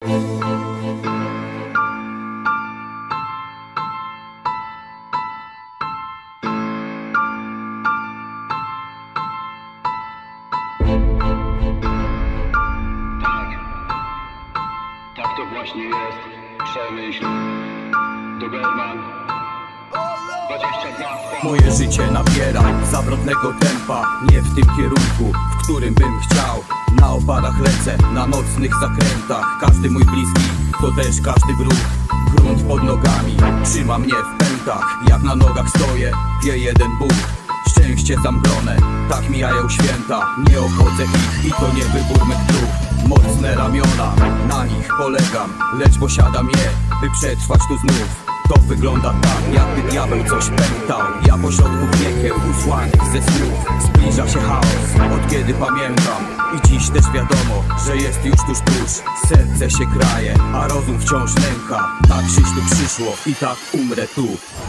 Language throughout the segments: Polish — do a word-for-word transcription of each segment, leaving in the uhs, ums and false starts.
Tak to właśnie jest. Przemyśl. Doberman. dwadzieścia dwa. Moje życie nabiera zawrotnego tempa. Nie w tym kierunku, w którym bym chciał. Na opadach lecę, na nocnych zakrętach. Każdy mój bliski, to też każdy wróg. Grunt pod nogami trzyma mnie w pętach. Jak na nogach stoję, wie jeden Bóg. Szczęście zamglone, tak mijają święta. Nie obchodzę ich i to nie wybór mych dróg. Mocne ramiona, na nich polegam, lecz posiadam je, by przetrwać tu znów. To wygląda tak, jakby diabeł coś pętał. Ja pośrodku piekieł usłanych ze snów. Zbliża się chaos, od kiedy pamiętam. I dziś też wiadomo, że jest już tuż tuż. Serce się kraje, a rozum wciąż nęka. Tak żyć tu przyszło i tak umrę tu.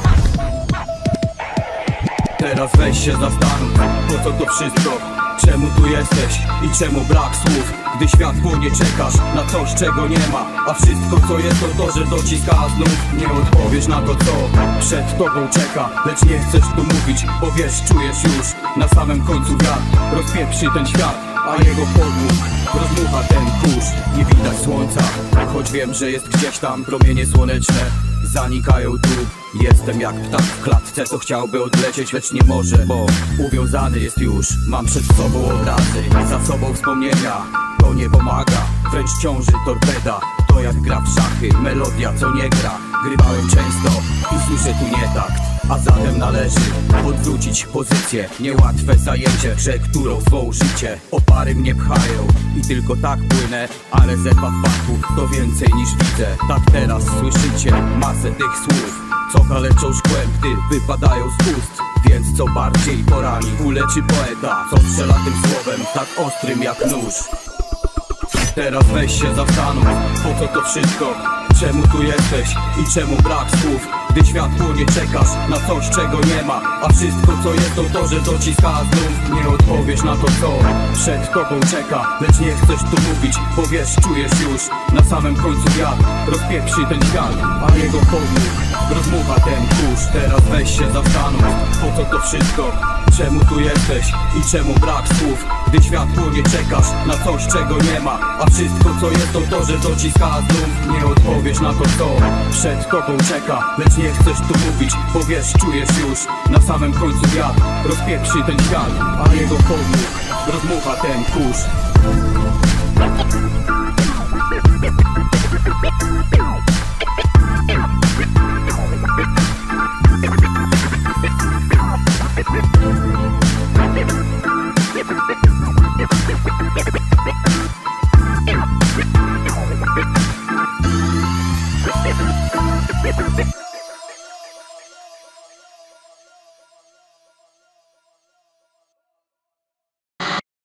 Teraz weź się zastanów, po co to wszystko? Czemu tu jesteś i czemu brak słów? Gdy świat płonie, czekasz na coś, czego nie ma. A wszystko co jest to to, że dociska znów. Nie odpowiesz na to co przed tobą czeka. Lecz nie chcesz tu mówić, bo wiesz, czujesz już na samym końcu wiatr rozpieprzy ten świat, a jego podmuch rozmucha ten kurz. Nie widać słońca, choć wiem, że jest gdzieś tam. Promienie słoneczne zanikają tu. Jestem jak ptak w klatce, co chciałby odlecieć, lecz nie może, bo uwiązany jest już. Mam przed sobą obrazy, za sobą wspomnienia. To nie pomaga, wręcz ciąży torpeda. To jak gra w szachy, melodia co nie gra. Grywałem często i słyszę tu nietakt. A zatem należy odwrócić pozycję. Niełatwe zajęcie, grze, którą zwą życie. Opary mnie pchają i tylko tak płynę. A rezerwa w baku to więcej niż widzę. Tak teraz słyszycie masę tych słów, co kaleczą szkłem, gdy wypadają z ust. Więc co bardziej porani kulę czy poeta, co strzela tym słowem tak ostrym jak nóż. Teraz weź się zastanów, po co to wszystko? Czemu tu jesteś i czemu brak słów? Gdy świat płonie, czekasz na coś, czego nie ma. A wszystko co jest to to, że dociska znów. Nie odpowiesz na to co przed tobą czeka. Lecz nie chcesz tu mówić, bo wiesz, czujesz już na samym końcu wiatr rozpieprzy ten świat, a jego podmuch rozmucha ten kurz. Teraz weź się zastanów, po co to wszystko? Czemu tu jesteś i czemu brak słów? Gdy świat płonie, czekasz na coś, czego nie ma. A wszystko co jest to to, że dociska znów. Nie odpowiesz na to co przed tobą czeka. Lecz nie chcesz tu mówić, bo wiesz, czujesz już na samym końcu wiatr rozpieprzy ten świat, a jego podmuch rozmucha ten kurz.